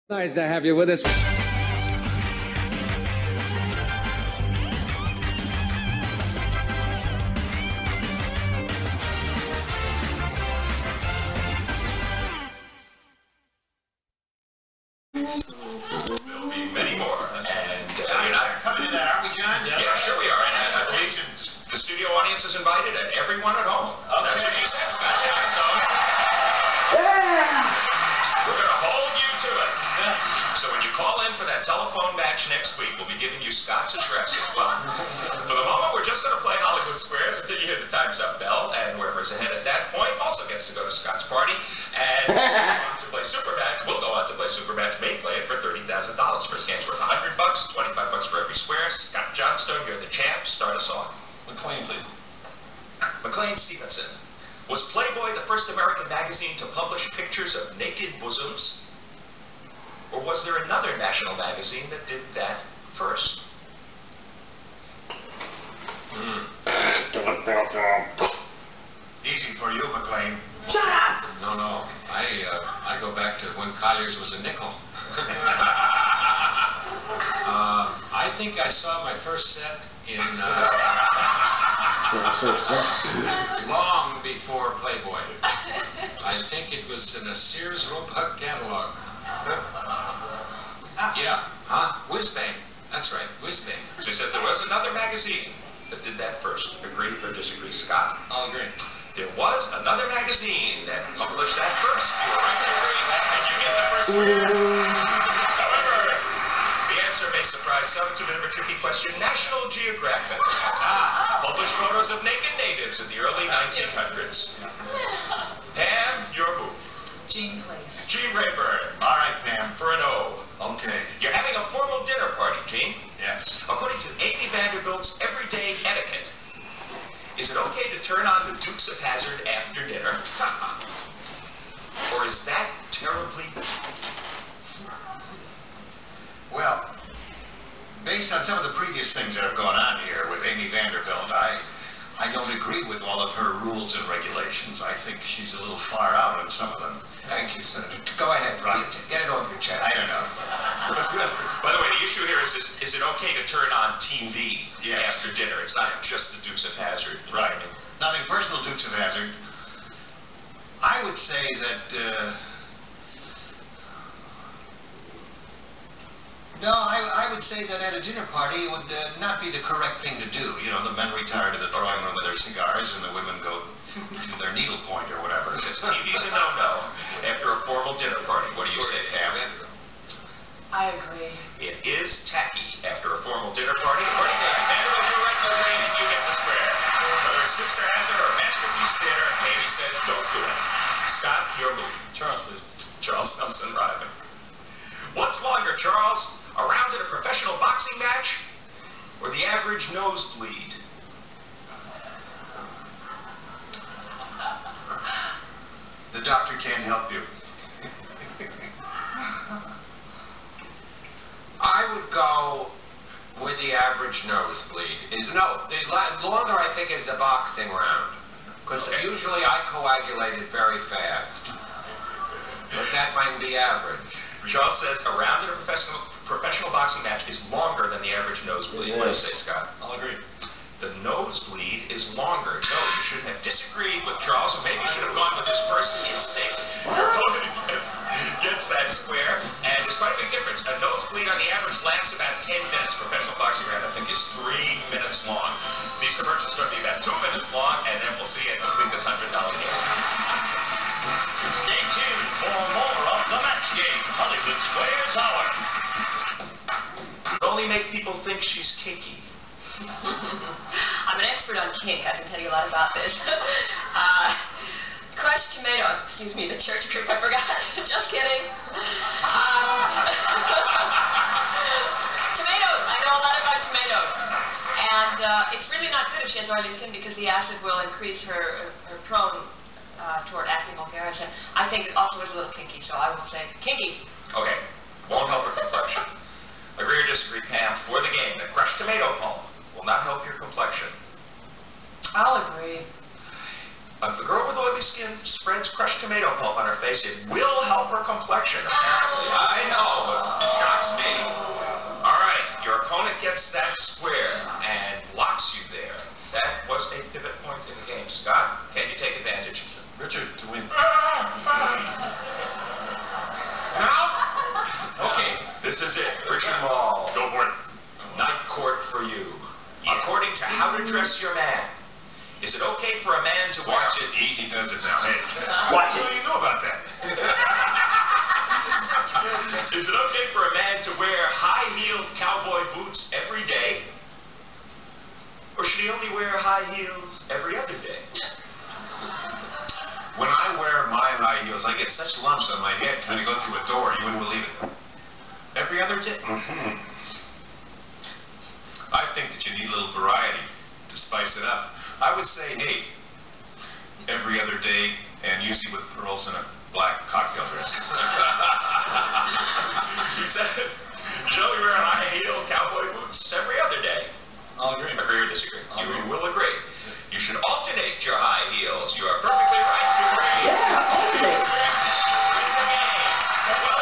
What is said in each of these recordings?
Nice to have you with us. There'll be many more, and you're not coming to that, aren't we, John? Yeah, sure we are. And the studio audience is invited, and everyone at home. Okay. That's what you said, Scott Johnstone. Yeah! We're going to hold you to it. So when you call in for that telephone match next week, we'll be giving you Scott's address as well. For the moment, we're just going to play Hollywood Squares until you hear the Time's Up bell, and whoever's ahead at that point also gets to go to Scott's party. And if you want to play Super Match, we'll go on to play Super Match. May play it for $30,000. First game's worth $100, $25 for every square. Scott Johnstone, you're the champ. Start us off. McLean, please. McLean Stevenson. Was Playboy the first American magazine to publish pictures of naked bosoms? Or was there another national magazine that did that first? Easy for you, McLean. Shut up! No. I go back to when Collier's was a nickel. I think I saw my first set in long before Playboy. I think it was in a Sears Roebuck catalog. Yeah, Whiz-Bang. That's right, Whiz-Bang. So he says there was another magazine that did that first. Agree or disagree, Scott? I'll agree. There was another magazine that published that first. You were right to agree, and you get the first one. However, the answer may surprise some. It's a bit of a tricky question. National Geographic published photos of naked natives in the early 1900s. Pam, your move. Jean, please. Jean Rayburn. All right, Pam, for an O. Okay. You're having a formal dinner party, Jean? Yes. According to Amy Vanderbilt's everyday etiquette, is it okay to turn on the Dukes of Hazzard after dinner? Or is that terribly tacky? Well, based on some of the previous things that have gone on here with Amy Vanderbilt, I don't agree with all of her rules and regulations. I think she's a little far out on some of them. Thank you, Senator. Go ahead, Ron. Get it off your chest. I don't know. By the way, the issue here is it okay to turn on TV after dinner? It's not just the Dukes of Hazzard. Right. Nothing personal, Dukes of Hazzard. I would say that... No, I would say that at a dinner party it would not be the correct thing to do. You know, the men retire to the drawing room with their cigars and the women go to their needlepoint or whatever. Since TV's a no-no after a formal dinner party, what do you say, Pam? I agree. It is tacky after a formal dinner party. According to Vanderbilt, you're right to agree and you get the square. Whether it's Dukes of Hazzard or Masterpiece Theater, Amy says don't do it. Scott, your move. Charles, please. Charles Nelson Ryman. What's longer, Charles? A round in a professional boxing match, or the average nosebleed? The doctor can't help you. I would go with the average nosebleed. The longer I think is the boxing round, because usually I coagulated very fast. But that might be average. Charles says a round in a professional boxing match is longer than the average nosebleed. What do you say, Scott? I'll agree. The nosebleed is longer. No, you shouldn't have disagreed with Charles, or maybe you should have gone with his first instinct. Your opponent gets that square, and there's quite a big difference. A nosebleed on the average lasts about 10 minutes. Professional boxing round, I think, is 3 minutes long. These commercials are going to be about 2 minutes long, and then we'll see you complete this $100 game. Stay tuned for more of the match game, Hollywood Squares Hour. It only make people think she's kinky. I'm an expert on kink. I can tell you a lot about this. Crushed tomato. Excuse me, the church group. I forgot. Just kidding. Tomatoes. I know a lot about tomatoes. And it's really not good if she has oily skin because the acid will increase her prone toward acne vulgaris. And I think it also is a little kinky, so I will say kinky. Okay. Won't help her complexion. Agree or disagree, Pam? For the game, the crushed tomato pulp will not help your complexion. I'll agree. If the girl with oily skin spreads crushed tomato pulp on her face, it will help her complexion, apparently. I know. This is it. Richard Mall. Go for it. Night court for you. According to How to Dress Your Man, is it okay for a man to wear... Watch it. Easy does it now. Hey. Watch it. What do you know about that? Is it okay for a man to wear high-heeled cowboy boots every day? Or should he only wear high heels every other day? When I wear my high heels, I get such lumps on my head trying to go through a door, you wouldn't believe it. Every other day? I think that you need a little variety to spice it up. I would say, hey, every other day, and usually with pearls and a black cocktail dress. He says, you should only wear high-heeled cowboy boots every other day. I'll agree. Agree or disagree? You will agree. You should alternate your high heels. You are perfectly right to agree. Yeah, alternate. Well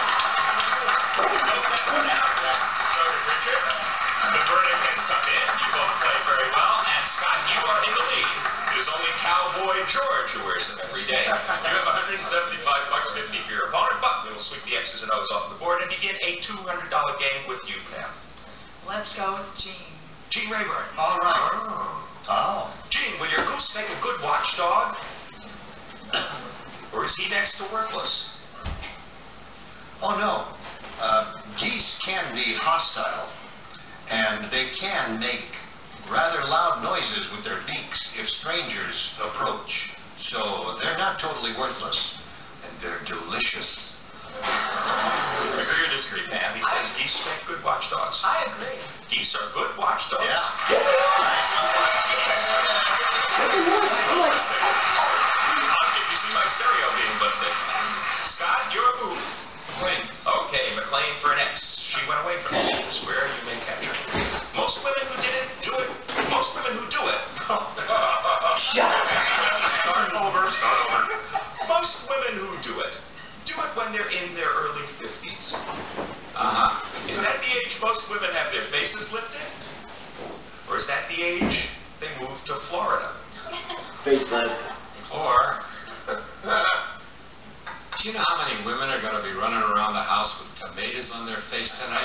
done. So, Richard, the verdict has come in. You both played very well. And Scott, you are in the lead. It is only Cowboy George who wears them every day. You have $175.50 for your opponent, but we will sweep the X's and O's off the board and begin a $200 game with you, Pam. Let's go with Gene. Gene Rayburn. All right. Oh. Gene, will your goose make a good watchdog? Or is he next to worthless? Oh, no. Geese can be hostile, and they can make rather loud noises with their beaks if strangers approach. So they're not totally worthless, and they're delicious. Agree or disagree, Pam? He says geese make good watchdogs. I agree. Geese are good watchdogs. Yeah. You see my stereo being lifted. Scott, your move. McLean. Okay, McLean for an X. She went away from the center square. You may catch her. Most women who did it, do it. Most women who do it. Shut up. Start over. Most women who do it when they're in their early 50s. Is that the age most women have their faces lifted? Or is that the age they move to Florida? Facelift. Or, do you know how many women are going to be running around the house with tomatoes on their face tonight?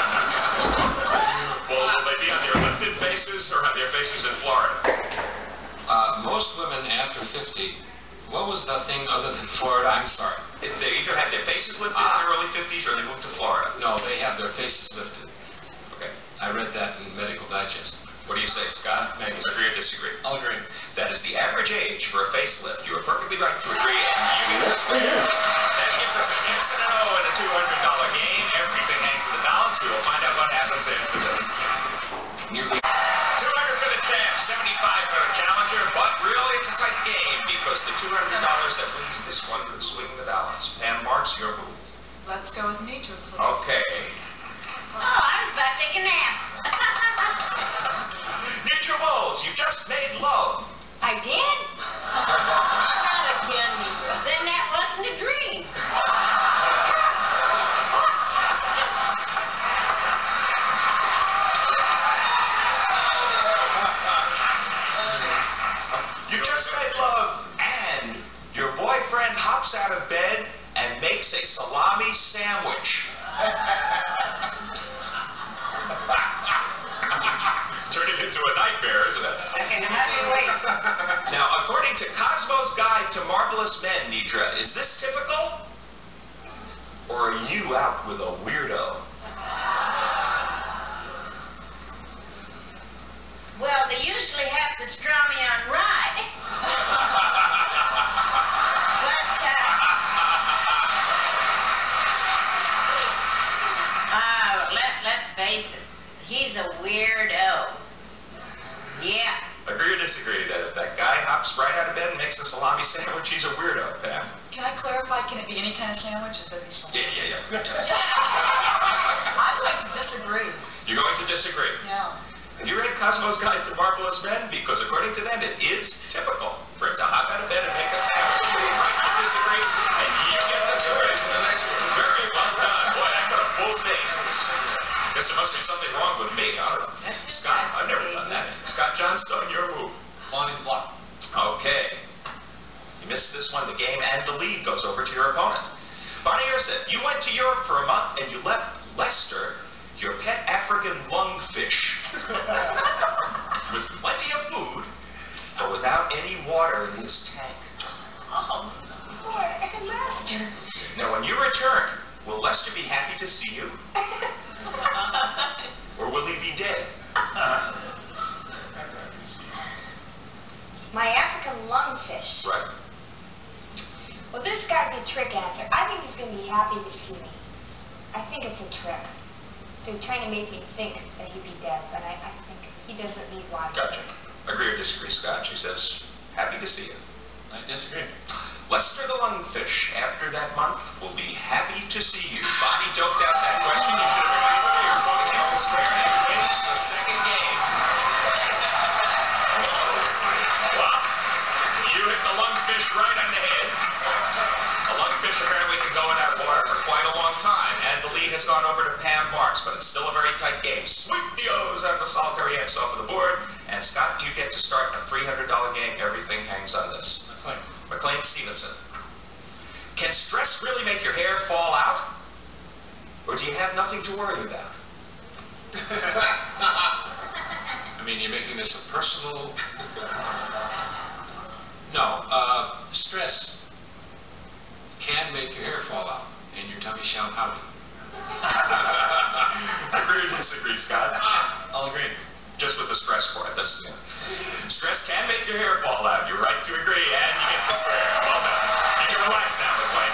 Well, will they be on their lifted faces or on their faces in Florida? Most women after 50, what was the thing other than Florida? I'm sorry. They either have their faces lifted in their early 50s or they move to Florida. No, they have their faces lifted. Okay. I read that in Medical Digest. What do you say, Scott? Magazine. Agree or disagree? I'll agree. That is the average age for a facelift. You are perfectly right to agree, and you get this one. That gives us an X and an O in a $200 game. Everything hangs in the balance. We will find out what happens after this. 200 for the champ, 75 for the challenger, but really it's a tight game because the $200 that wins this one could swing the balance. Pam Marks, your move. Let's go with Nitra, please. Okay. Oh, I was about to take a nap. Nitra Bowles, you just made love. I did? Not again, Nitra. Then that wasn't a dream. You just made love, and your boyfriend hops out of bed and makes a salami sandwich. Turn it into a nightmare, isn't it? Second heavyweight. Now, according to Cosmo's Guide to Marvelous Men, Nitra, is this typical? Or are you out with a weirdo? Well, they usually have pastrami on rye. But, let's face it, he's a weirdo. Yeah. Agree or disagree that if that guy hops right out of bed and makes a salami sandwich, he's a weirdo, Pam? Can I clarify? Can it be any kind of sandwich? Is that Yeah. Yes. I'm going to disagree. You're going to disagree. Yeah. Have you read Cosmo's Guide to Marvelous Men? Because according to them, it is typical for him to hop out of bed and make a sandwich. You're right to disagree, and you get this right for the next one. Very well done. Boy, that could have pulled names. Guess there must be something wrong with me. Scott, I've never done that. Scott Johnstone, your move. On in block. Okay. You missed this one. The game and the lead goes over to your opponent. Barney Ursith, you went to Europe for a month and you left Lester, your pet African lungfish, with plenty of food, but without any water in his tank. Oh, poor Lester. Now, when you return, will Lester be happy to see you? Or will he be dead? My African lungfish. Right. Well, this got to be a trick answer. I think he's going to be happy to see me. I think it's a trick. They're trying to make me think that he'd be dead, but I think he doesn't need water. Gotcha. Agree or disagree, Scott? She says, happy to see you. I disagree. Lester the lungfish, after that month, will be happy to see you. Bonnie doped out that question. You should have agreed with her. You're going against the square and wins the second game. Well, you hit the lungfish right on the head. A lungfish apparently can go in that water for quite a long time, and the lead has gone over to Pam Marks, but it's still a very tight game. Sweep the O's out of the solitary X off of the board, and Scott, you get to start a $300 game. Everything hangs on this. McLean Stevenson. Can stress really make your hair fall out? Or do you have nothing to worry about? I mean, you're making this a personal... No, stress can make your hair fall out, and your tummy shout howdy. Agree or disagree, Scott? I'll agree. Just with the stress part. That's, yeah. Stress can make your hair fall out. You're right to agree, and you get the square. Well done. You can relax now, McLean.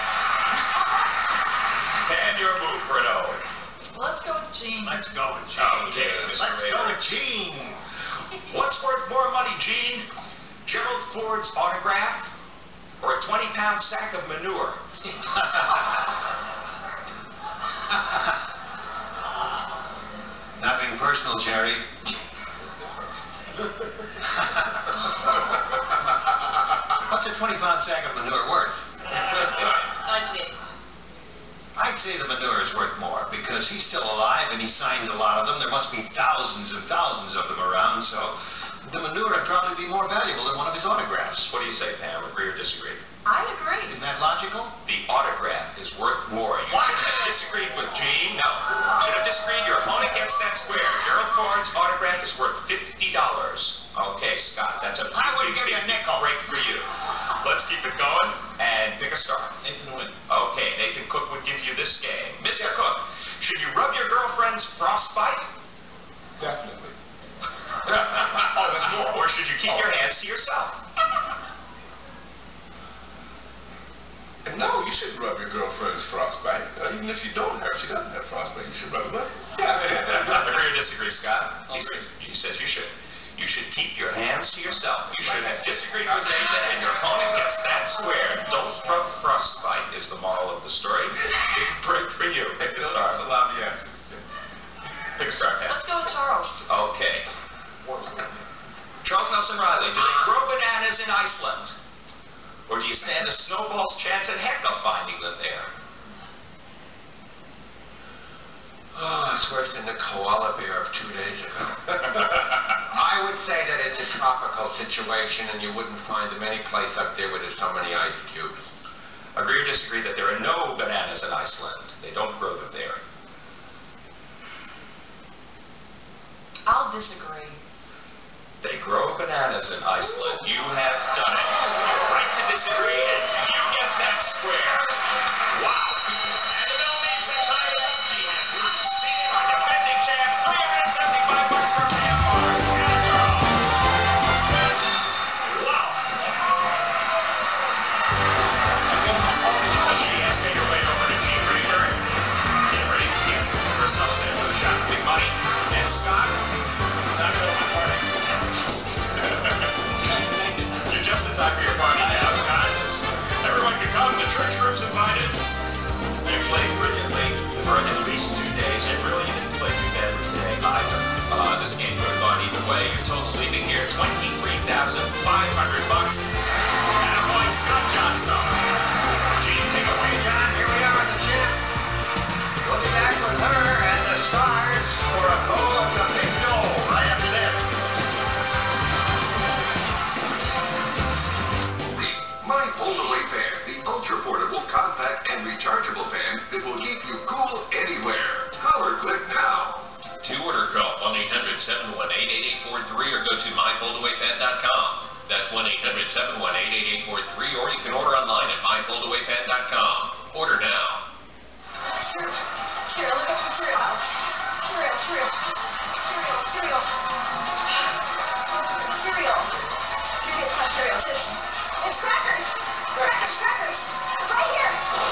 And your move for an O. Let's go with Gene. Let's go with Gene. Okay, Mr. Let's go Rader. with Gene. What's worth more money, Gene? Gerald Ford's autograph or a 20-pound sack of manure? Nothing personal, Jerry. What's a 20-pound sack of manure worth? I'd say the manure is worth more because he's still alive and he signs a lot of them. There must be thousands and thousands of them around, so the manure would probably be more valuable than one of his autographs. What do you say, Pam? Agree or disagree? I agree. Isn't that logical? The autograph is worth more. You should have disagreed with Gene. No. Should have disagreed. Your opponent gets that square. Gerald Ford's autograph is worth $50. Okay, Scott, that's a I would give you a nickel. break for you. Let's keep it going and pick a star. Nathan Wood. Okay, Nathan Cook would give you this game. Mr. Cook, should you rub your girlfriend's frostbite? Definitely. Oh, there's more. Or should you keep your hands to yourself? No, you should rub your girlfriend's frostbite. Even if you don't have, she doesn't have frostbite, you should rub it up. Agree or disagree, Scott? I'll agree. He says you should. You should keep your hands to yourself. You should have disagreed with Nathan, and your opponent gets that square. Don't rub frostbite is the moral of the story. Big break for you. Pick a star. Allow me answer. Pick a star, Pam. Let's go with Charles. Okay. Charles Nelson Riley, do they grow bananas in Iceland? Or do you stand a snowball's chance at heck of finding them there? Oh, it's worse than the koala bear of 2 days ago. I would say that it's a tropical situation and you wouldn't find them any place up there where there's so many ice cubes. Agree or disagree that there are no bananas in Iceland? They don't grow them there. I'll disagree. They grow bananas in Iceland. You have done it. You're right to disagree, and you get that square. Wow. And the bell means the title. She has succeeded our defending champ. $375 for Pam Marks. Wow. She has made her way over to Gene Rader. Get ready to give herself set for the shot of big money. And Scott, not going to party. You're just in time for your party now, Scott. Everyone can come. The church group's invited. You played brilliantly for at least 2 days. And really, you didn't play too badly today either. This game could have gone either way. Your total leaving here, $23,500. And a boy, Scott Johnstone. Gene, take it away, John. Here we are, the chip. We'll be back with her and the stars for a go of the big dough right after this. My foldaway fan, the ultra-portable, compact, and rechargeable fan that will keep you cool anywhere. 1-800-718-8843 or go to myfoldawaypan.com. That's 1-800-718-8843, or you can order online at myfoldawaypan.com. Order now. Cereal, look up for cereal, Alex. Cereal. You get some cereal. It's crackers. Crackers. Right here.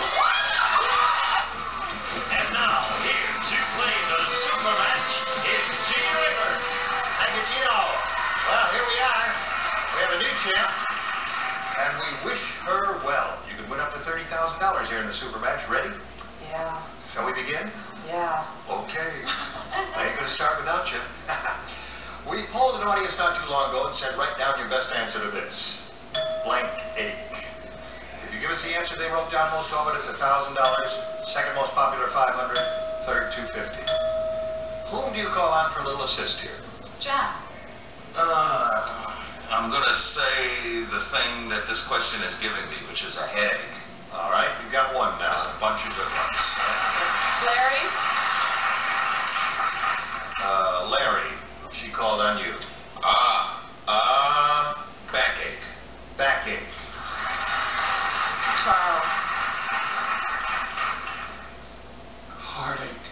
And now, here to play the super match is Gene River. Thank you, Gino. Well, here we are. We have a new champ, and we wish her well. You can win up to $30,000 here in the super match. Ready? Yeah. Shall we begin? Yeah. Okay. I ain't going to start without you. We polled an audience not too long ago and said, write down your best answer to this. Blank ache. If you give us the answer they wrote down most often, it's $1,000. Second most popular, $500. Third, $250. Whom do you call on for a little assist here? John. I'm going to say the thing that this question is giving me, which is a headache. All right, you've got one now. There's a bunch of good ones. Larry. Larry, she called on you. Backache. Backache. Charles. Heartache.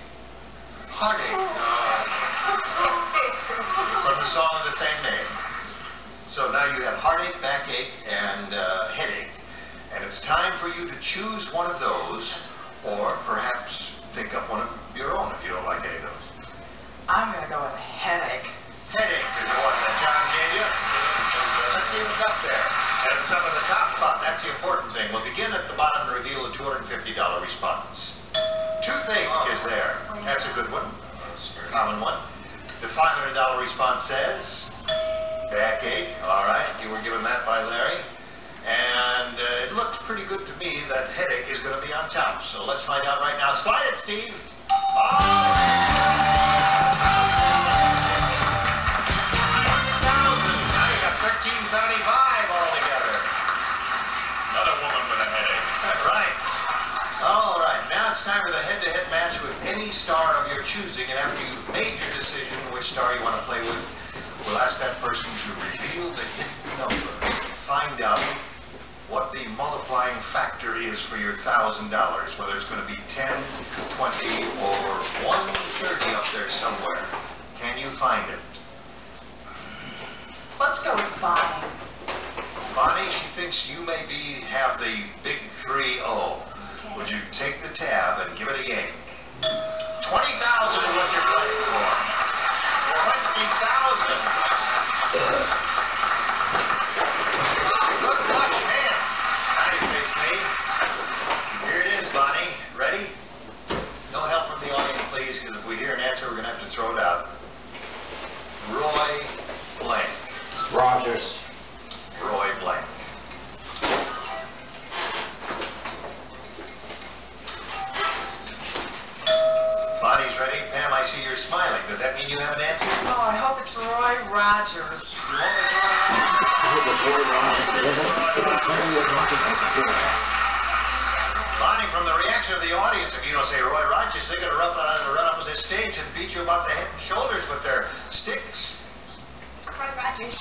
From the song of the same name. So now you have heartache, backache, and headache. And it's time for you to choose one of those, or perhaps think up one of your own if you don't like any of those. I'm going to go with headache. Headache is the one that John gave you. Let's see what's up there. And it's up at the top spot. That's the important thing. We'll begin at the bottom and reveal the $250 response. Two things is there. That's a good one. Common one. The $500 response says backache. All right. You were given that by Larry. And it looked pretty good to me that headache is going to be on top. So let's find out right now. Slide it, Steve. Now you got $13.75 altogether. Another woman with a headache. Right. All right. Now it's time for the head-to-head match with any star of your choosing. And after you've made your decision which star you want to play with, we'll ask that person to reveal the hidden number. Find out what the multiplying factor is for your $1,000, whether it's going to be 10, 20, or 130 up there somewhere. Can you find it? Let's go with Bonnie. Bonnie, she thinks you maybe have the big 3-0. Okay. Would you take the tab and give it a yank? 20,000 is what you're playing for. 20,000. Good luck, man. Now you face me. Here it is, Bonnie. Ready? No help from the audience, please, because if we hear an answer, we're going to have to throw it out. Roy blank. Rogers. Roy blank. Bonnie's ready. Pam, I see you're smiling. Does that mean you have an answer? Oh, I hope it's Roy Rogers. Bonnie, from the reaction of the audience, if you don't say Roy Rogers, they're going to run up on this stage and beat you about the head and shoulders with their sticks. Roy Rogers.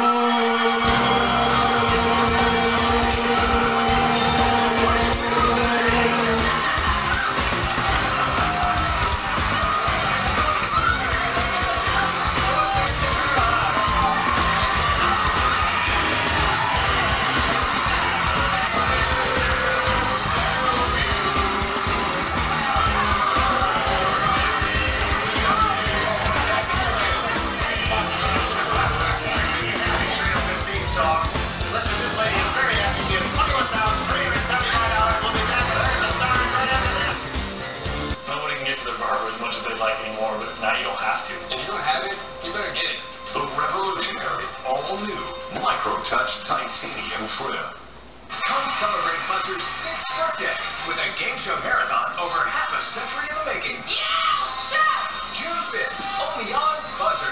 Touch titanium trim. Come celebrate Buzzer's 6th birthday with a game show marathon over half a century in the making. Yeah! Shout! June 5th, only on Buzzer.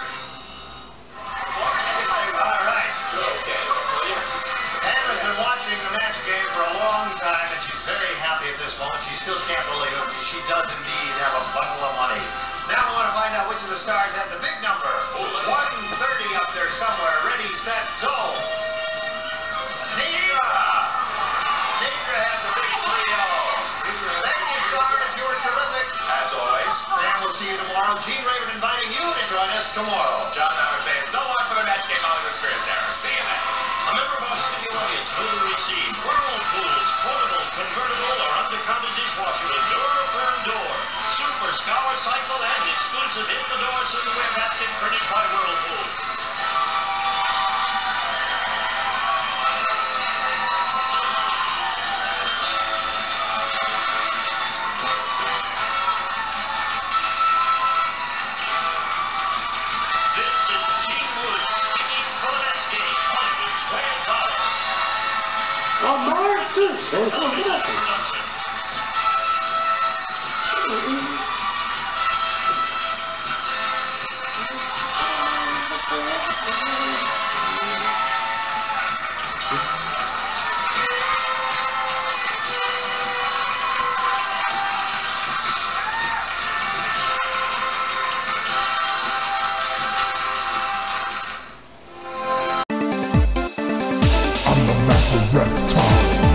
All right. Pam has been watching the match game for a long time, and she's very happy at this moment. She still can't believe it. She does indeed have a bundle of money. Now we want to find out which of the stars had the big number. now, Gene Raven inviting you to join us tomorrow. John Howard saying so long for the Match Game Hollywood Experience era. See you then. A member of our studio audience will receive Whirlpool's portable, convertible, or undercounted dishwasher with door-firm door, super scour cycle, and exclusive in-the-door silverware basket furnished by Whirlpool. This is Gene Wood speaking for the Match Game Hollywood Square Palace. Television production. I'm the master reptile.